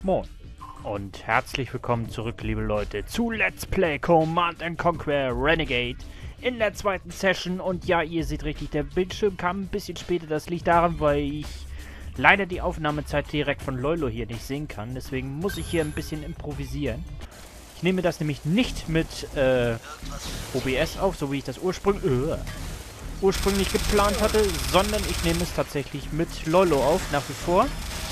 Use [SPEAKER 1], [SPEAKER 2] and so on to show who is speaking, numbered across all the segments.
[SPEAKER 1] Moin und herzlich willkommen zurück, liebe Leute, zu Let's Play Command & Conquer Renegade in der zweiten Session. Und ja, ihr seht richtig, der Bildschirm kam ein bisschen später. Das liegt daran, weil ich leider die Aufnahmezeit direkt von Loilo hier nicht sehen kann. Deswegen muss ich hier ein bisschen improvisieren. Ich nehme das nämlich nicht mit OBS auf, so wie ich das ursprünglich geplant hatte, sondern ich nehme es tatsächlich mit Loilo auf, nach wie vor.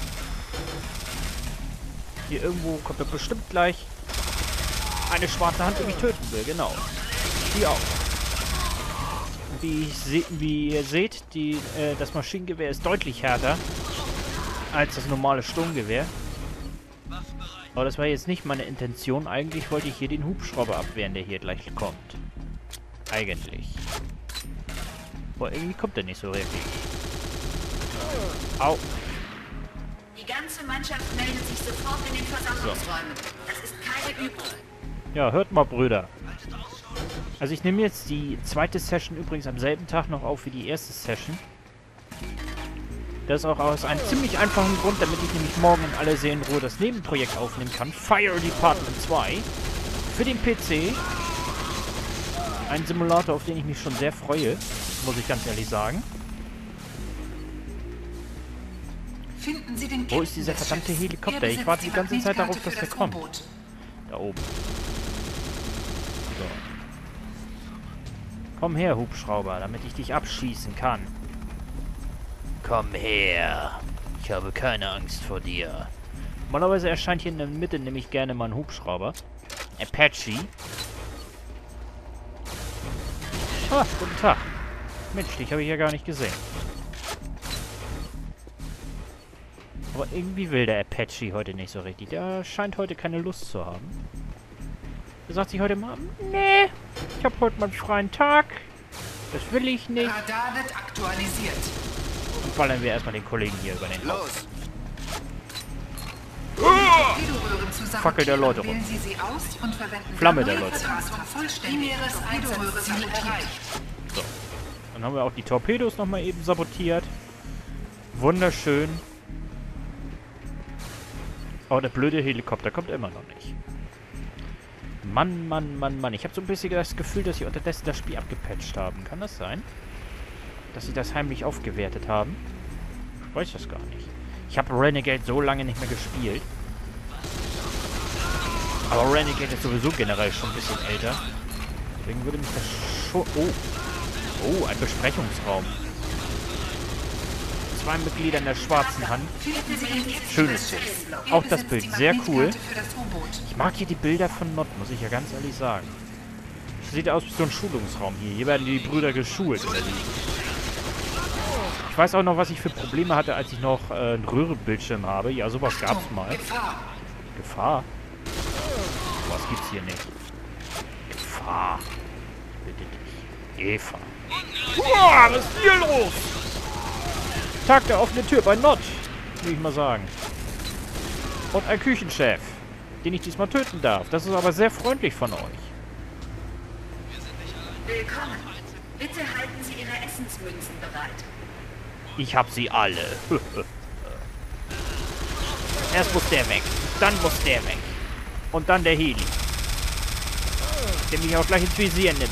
[SPEAKER 1] Hier irgendwo kommt doch bestimmt gleich eine schwarze Hand, die mich töten will. Genau. Die auch. Und wie ihr seht, das Maschinengewehr ist deutlich härter als das normale Sturmgewehr. Aber das war jetzt nicht meine Intention. Eigentlich wollte ich hier den Hubschrauber abwehren, der hier gleich kommt. Eigentlich. Aber irgendwie kommt der nicht so richtig. Au.
[SPEAKER 2] Die ganze Mannschaft meldet sich sofort in den Versammlungsräumen. Das ist keine Übung. Ja,
[SPEAKER 1] hört mal, Brüder. Also ich nehme jetzt die zweite Session übrigens am selben Tag noch auf wie die erste Session. Das ist auch aus einem ziemlich einfachen Grund, damit ich nämlich morgen in aller Seelenruhe das Nebenprojekt aufnehmen kann. Fire Department 2. Für den PC. Ein Simulator, auf den ich mich schon sehr freue. Muss ich ganz ehrlich sagen.
[SPEAKER 2] Finden Sie den
[SPEAKER 1] Wo ist dieser verdammte Helikopter? Ich warte die ganze Zeit darauf, dass der kommt. Da oben. So. Komm her, Hubschrauber, damit ich dich abschießen kann. Komm her. Ich habe keine Angst vor dir. Normalerweise erscheint hier in der Mitte nämlich gerne mal ein Hubschrauber. Apache. Ah, guten Tag. Mensch, dich habe ich ja gar nicht gesehen. Aber irgendwie will der Apache heute nicht so richtig. Der scheint heute keine Lust zu haben. Er sagt sich heute mal, nee, ich habe heute mal einen freien Tag. Das will ich nicht.
[SPEAKER 2] Radar wird aktualisiert.
[SPEAKER 1] Und ballern wir erstmal den Kollegen hier über den Kopf. Fackel der Leute rum. Flamme der Leute. So. Dann haben wir auch die Torpedos nochmal eben sabotiert. Wunderschön. Aber der blöde Helikopter kommt immer noch nicht. Mann, Mann, Mann, Mann. Ich habe so ein bisschen das Gefühl, dass sie unterdessen das Spiel abgepatcht haben. Kann das sein? Dass sie das heimlich aufgewertet haben? Ich weiß das gar nicht. Ich habe Renegade so lange nicht mehr gespielt. Aber Renegade ist sowieso generell schon ein bisschen älter. Deswegen würde mich das schon... Oh, ein Besprechungsraum. 2 Mitglieder in der schwarzen Hand. Schönes Bild. Auch das Bild, sehr cool. Ich mag hier die Bilder von Nott, muss ich ja ganz ehrlich sagen. Sieht aus wie so ein Schulungsraum hier. Hier werden die Brüder geschult. Ich weiß auch noch, was ich für Probleme hatte, als ich noch einen Röhrenbildschirm habe. Ja, sowas gab es mal. Gefahr? Was gibt's hier nicht? Gefahr. Bitte dich. Eva. Uah, was ist hier los? Tag der offenen Tür bei Nott, will ich mal sagen. Und ein Küchenchef, den ich diesmal töten darf. Das ist aber sehr freundlich von euch.
[SPEAKER 2] Willkommen. Bitte halten Sie Ihre Essensmünzen bereit. Ich
[SPEAKER 1] hab sie alle. Erst muss der weg. Dann muss der weg. Und dann der Heli. Der mich auch gleich ins Visier nimmt.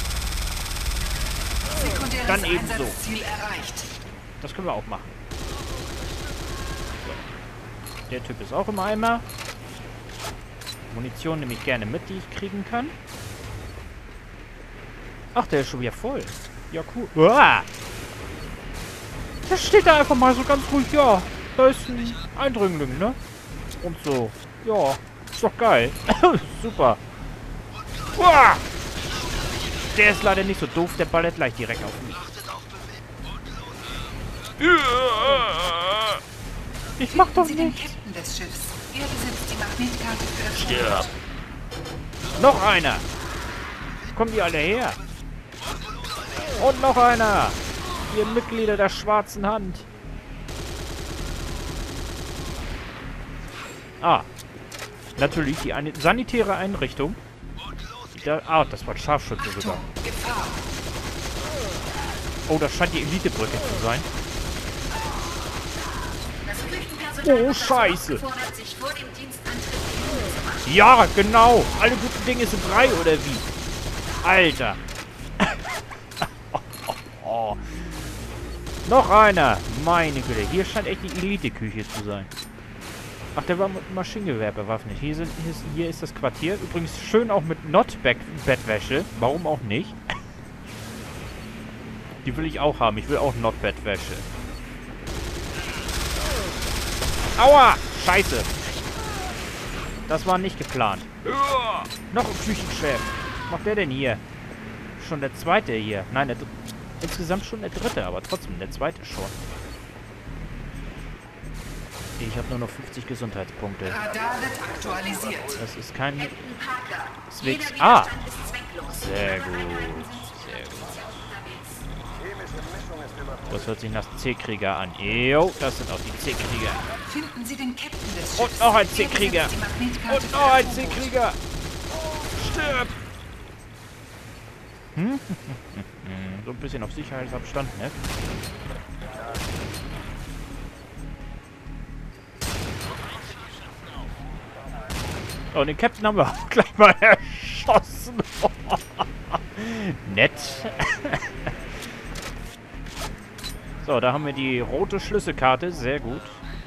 [SPEAKER 1] Dann ebenso. Das können wir auch machen. So. Der Typ ist auch im Eimer. Munition nehme ich gerne mit, die ich kriegen kann. Ach, der ist schon wieder voll. Ja, cool. Uah! Der steht da einfach mal so ganz ruhig. Ja, da ist ein Eindringling, ne? Und so. Ja, ist doch geil. Super. Uah! Der ist leider nicht so doof. Der ballert gleich direkt auf mich. Ich mach doch nichts. Stirb. Noch einer. Kommen die alle her? Und noch einer. Ihr Mitglieder der schwarzen Hand. Ah. Natürlich die eine sanitäre Einrichtung. Das war ein Scharfschütze sogar. Oh, das scheint die Elitebrücke zu sein. Oh, Scheiße.
[SPEAKER 2] Fordert sich vor dem Dienstantritt die Hände zu waschen.
[SPEAKER 1] Ja, genau. Alle guten Dinge sind drei, oder wie? Alter. Oh. Noch einer. Meine Güte. Hier scheint echt die Elite-Küche zu sein. Ach, der war mit Maschinengewehr bewaffnet. Hier ist das Quartier. Übrigens schön auch mit Not-Bettwäsche. Warum auch nicht? Die will ich auch haben. Ich will auch Not-Bettwäsche. Aua! Scheiße. Das war nicht geplant. Noch ein Küchenchef. Was macht der denn hier? Schon der zweite hier. Nein, insgesamt schon der dritte, aber trotzdem der zweite schon. Ich habe nur noch 50 Gesundheitspunkte.
[SPEAKER 3] Radar wird aktualisiert.
[SPEAKER 1] Das ist kein...
[SPEAKER 2] Captain Parker.
[SPEAKER 1] Zwicks.
[SPEAKER 2] Jeder
[SPEAKER 1] Ah!
[SPEAKER 2] Widerstand ist zwecklos.
[SPEAKER 1] Sehr
[SPEAKER 2] Ihre
[SPEAKER 1] gut.
[SPEAKER 2] Einheiten sind
[SPEAKER 1] Sehr gut.
[SPEAKER 2] unterwegs.
[SPEAKER 1] Das hört sich nach C-Krieger an. Jo, das sind auch die C-Krieger.
[SPEAKER 3] Finden Sie den Captain des Schiffs.
[SPEAKER 1] Und noch ein
[SPEAKER 3] Er
[SPEAKER 1] C-Krieger.
[SPEAKER 3] besitzt die Magnetkarte
[SPEAKER 1] Und
[SPEAKER 3] für
[SPEAKER 1] noch
[SPEAKER 3] das
[SPEAKER 1] ein
[SPEAKER 3] U-Boot.
[SPEAKER 1] C-Krieger. Stirb! So ein bisschen auf Sicherheitsabstand, ne? Oh, den Captain haben wir auch gleich mal erschossen. Nett. So, da haben wir die rote Schlüsselkarte. Sehr gut.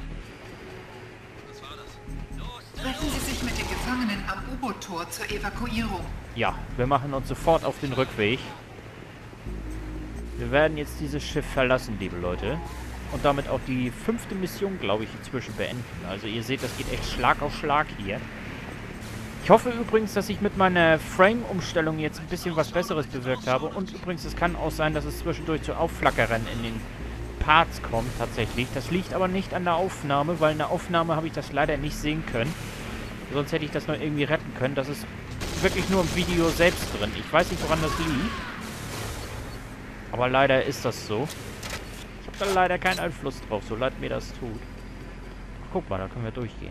[SPEAKER 3] Treffen Sie sich mit den Gefangenen am U-Boot-Tor zur Evakuierung.
[SPEAKER 1] Ja, wir machen uns sofort auf den Rückweg. Wir werden jetzt dieses Schiff verlassen, liebe Leute. Und damit auch die 5. Mission, glaube ich, inzwischen beenden. Also ihr seht, das geht echt Schlag auf Schlag hier. Ich hoffe übrigens, dass ich mit meiner Frame-Umstellung jetzt ein bisschen was Besseres bewirkt habe. Und übrigens, es kann auch sein, dass es zwischendurch zu Aufflackern in den Parts kommt, tatsächlich. Das liegt aber nicht an der Aufnahme, weil in der Aufnahme habe ich das leider nicht sehen können. Sonst hätte ich das noch irgendwie retten können. Das ist wirklich nur im Video selbst drin. Ich weiß nicht, woran das liegt. Aber leider ist das so. Ich habe da leider keinen Einfluss drauf, so leid mir das tut. Guck mal, da können wir durchgehen.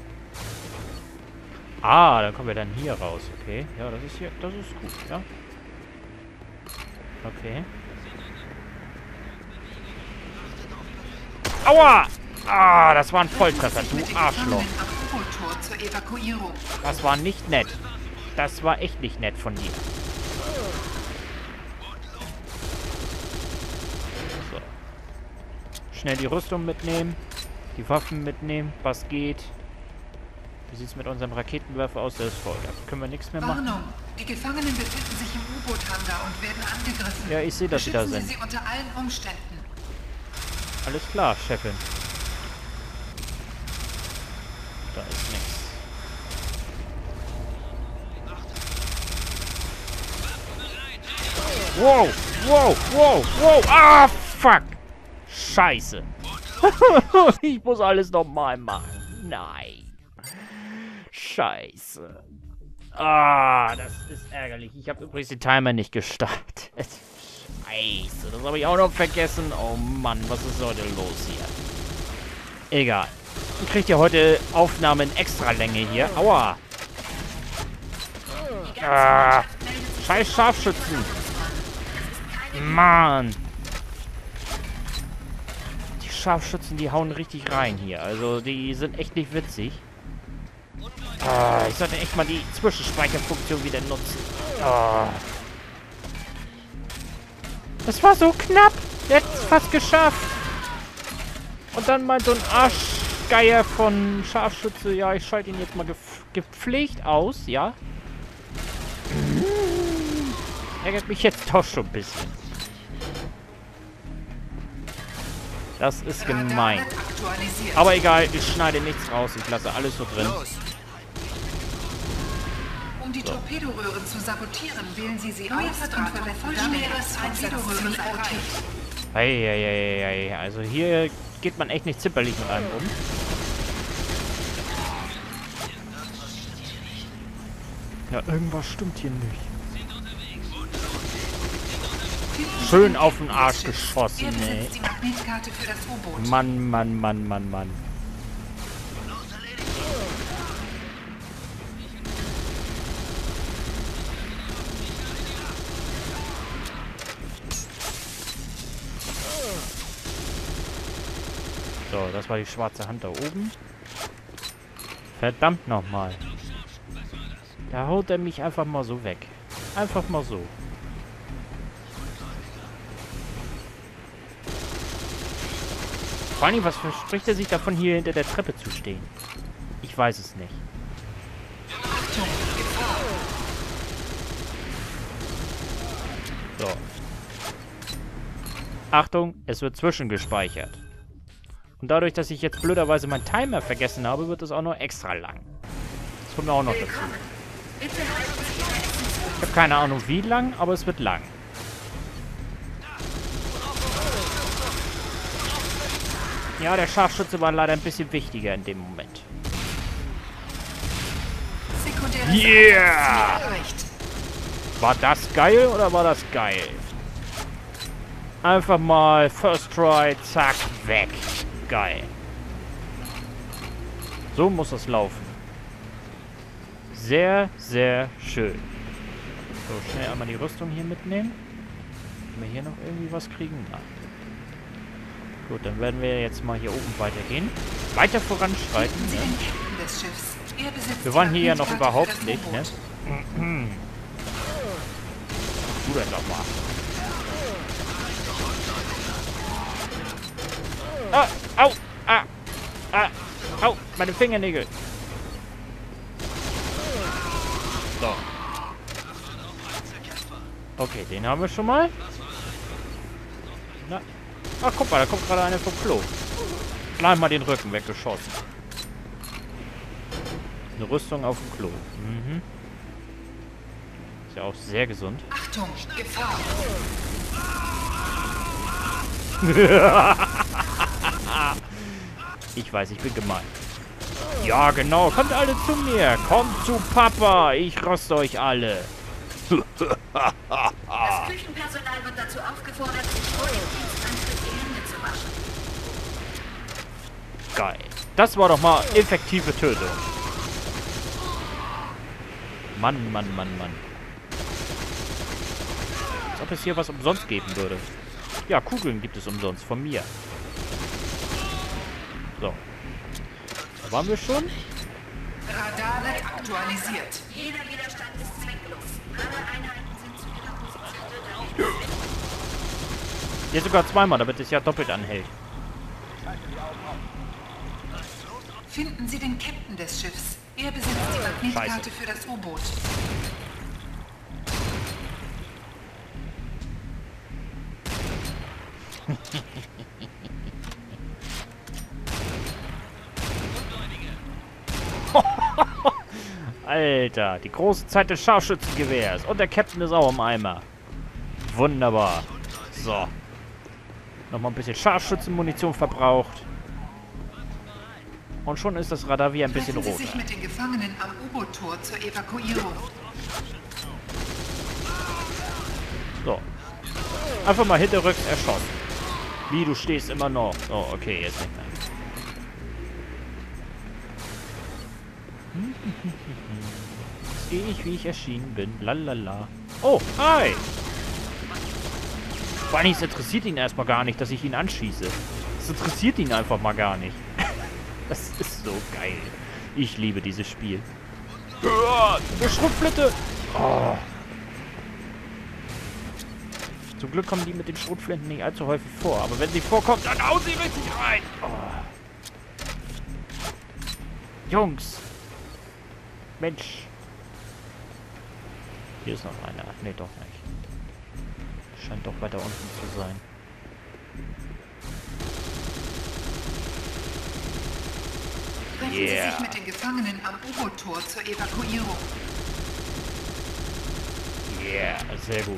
[SPEAKER 1] Ah, dann kommen wir dann hier raus, okay. Ja, das ist gut, ja. Okay. Aua! Ah, das war ein Volltreffer,
[SPEAKER 3] Treffen Sie sich mit
[SPEAKER 1] du
[SPEAKER 3] den
[SPEAKER 1] Arschloch.
[SPEAKER 3] Gefangenen am U-Boot-Tor zur Evakuierung.
[SPEAKER 1] Das war nicht nett. Das war echt nicht nett von dir. So. Schnell die Rüstung mitnehmen. Die Waffen mitnehmen, was geht. Wie sieht es mit unserem Raketenwerfer aus? Der ist voll. Da können wir nichts mehr machen.
[SPEAKER 3] Warnung! Die Gefangenen befinden sich im U-Boot-Hangar und werden angegriffen.
[SPEAKER 1] Ja, ich sehe, dass sie da
[SPEAKER 3] Beschützen
[SPEAKER 1] sind.
[SPEAKER 3] Sie sie unter allen Umständen.
[SPEAKER 1] Alles klar, Chefin. Da ist nichts. Wow, wow, wow, wow. Ah, fuck. Scheiße. Ich muss alles nochmal machen. Nein. Scheiße. Ah, das ist ärgerlich. Ich habe übrigens den Timer nicht gestartet. Scheiße, das habe ich auch noch vergessen. Oh Mann, was ist heute los hier? Egal. Ihr kriegt ja heute Aufnahmen in Extralänge hier. Aua. Ah, scheiß Scharfschützen. Mann. Die Scharfschützen, die hauen richtig rein hier. Also, die sind echt nicht witzig. Ah, ich sollte echt mal die Zwischenspeicherfunktion wieder nutzen. Ah. Das war so knapp. Der hat es fast geschafft. Und dann meint so ein Arschgeier von Scharfschütze, ja, ich schalte ihn jetzt mal gepflegt aus, ja. Ärgert mich jetzt doch schon ein bisschen. Das ist gemein.
[SPEAKER 3] Radar wird aktualisiert.
[SPEAKER 1] Aber egal, ich schneide nichts raus. Ich lasse alles so drin.
[SPEAKER 3] Um die Torpedoröhren zu sabotieren, wählen Sie sie aus und verwenden Torpedoröhren erreicht.
[SPEAKER 1] Eieieiei. Also hier geht man echt nicht zimperlich mit einem um. Ja, irgendwas stimmt hier nicht. Schön auf den Arsch geschossen,
[SPEAKER 3] Er
[SPEAKER 1] ey.
[SPEAKER 3] besitzt die Magnetkarte für das U-Boot.
[SPEAKER 1] Mann, Mann, Mann, Mann, Mann. So, das war die schwarze Hand da oben. Verdammt nochmal. Da haut er mich einfach mal so weg. Einfach mal so. Vor allem, was verspricht er sich davon, hier hinter der Treppe zu stehen? Ich weiß es nicht. So. Achtung, es wird zwischengespeichert. Und dadurch, dass ich jetzt blöderweise meinen Timer vergessen habe, wird es auch noch extra lang. Das kommt auch noch dazu. Ich habe keine Ahnung wie lang, aber es wird lang. Ja, der Scharfschütze war leider ein bisschen wichtiger in dem Moment. Yeah! War das geil oder war das geil? Einfach mal First Try, zack, weg. Geil. So muss das laufen. Sehr, sehr schön. So, schnell einmal die Rüstung hier mitnehmen. Können wir hier noch irgendwie was kriegen? Nein. Gut, dann werden wir jetzt mal hier oben weitergehen. Weiter voranschreiten. Ne? Wir waren hier ja noch überhaupt nicht, ne? Du dann doch mal. Ah, au, au, meine Fingernägel. So. Okay, den haben wir schon mal. Na. Ach, guck mal, da kommt gerade einer vom Klo. Gleich mal den Rücken weggeschossen. Eine Rüstung auf dem Klo. Mhm. Ist ja auch sehr gesund.
[SPEAKER 3] Achtung, Gefahr.
[SPEAKER 1] Ich weiß, ich bin gemein. Ja, genau. Kommt alle zu mir. Kommt zu Papa. Ich roste euch alle.
[SPEAKER 2] Das Küchenpersonal wird dazu aufgefordert, sich vor dem Dienstantritt die Hände zu waschen.
[SPEAKER 1] Geil. Das war doch mal effektive Tötung. Mann, Mann, Mann, Mann. Als ob es hier was umsonst geben würde. Ja, Kugeln gibt es umsonst von mir. So. Da waren wir schon.
[SPEAKER 3] Radar wird aktualisiert.
[SPEAKER 2] Jeder Widerstand ist zwecklos. Alle Einheiten sind zu ihrer Position.
[SPEAKER 1] Hier sogar zweimal, damit es ja doppelt anhält.
[SPEAKER 3] Finden Sie den Captain des Schiffs. Er besitzt die Magnetkarte für das U-Boot.
[SPEAKER 1] Alter, die große Zeit des Scharfschützengewehrs. Und der Captain ist auch im Eimer. Wunderbar. So. Nochmal ein bisschen Scharfschützenmunition verbraucht. Und schon ist das Radar wie ein bisschen
[SPEAKER 3] Treffen
[SPEAKER 1] rot.
[SPEAKER 3] Sie sich mit den Gefangenen am U-Boot-Tor zur Evakuierung.
[SPEAKER 1] So. Einfach mal hinterrücks erschossen. Wie, du stehst immer noch. Oh, okay, jetzt nicht mehr. Jetzt gehe ich, wie ich erschienen bin. Lalala. Oh, hi! Vor allem, es interessiert ihn erstmal gar nicht, dass ich ihn anschieße. Es interessiert ihn einfach mal gar nicht. Das ist so geil. Ich liebe dieses Spiel. Eine Schrotflinte! Oh. Zum Glück kommen die mit den Schrotflinten nicht allzu häufig vor. Aber wenn sie vorkommt, dann hauen sie richtig rein! Oh. Jungs! Mensch! Hier ist noch einer. Ne, doch nicht. Scheint doch weiter unten zu sein.
[SPEAKER 3] Treffen Sie sich mit den Gefangenen am U-Boot-Tor zur Evakuierung.
[SPEAKER 1] Yeah, sehr gut.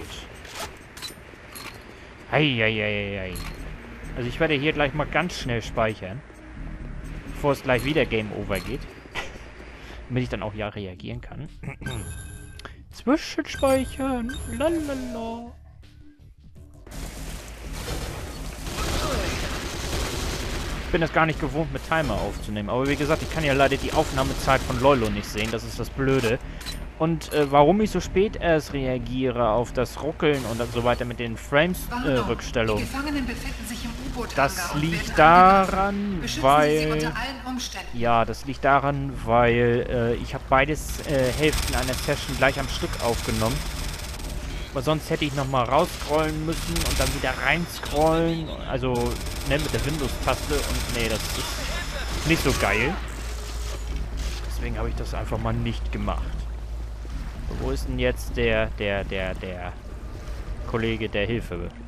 [SPEAKER 1] Eieieiei. Also ich werde hier gleich mal ganz schnell speichern. Bevor es gleich wieder Game Over geht. Damit ich dann auch ja reagieren kann. Zwischenspeichern. Lalala. Ich bin das gar nicht gewohnt, mit Timer aufzunehmen. Aber wie gesagt, ich kann ja leider die Aufnahmezeit von Lolo nicht sehen. Das ist das Blöde. Und warum ich so spät erst reagiere auf das Ruckeln und so weiter mit den Frames-Rückstellungen.
[SPEAKER 3] Die Gefangenen befinden sich im
[SPEAKER 1] Das liegt daran, weil... Ja, das liegt daran, weil ich habe beides Hälften einer Session gleich am Stück aufgenommen. Aber sonst hätte ich nochmal rausscrollen müssen und dann wieder reinscrollen. Also, ne, mit der Windows-Taste. Und nee, das ist nicht so geil. Deswegen habe ich das einfach mal nicht gemacht. So, wo ist denn jetzt der Kollege, der Hilfe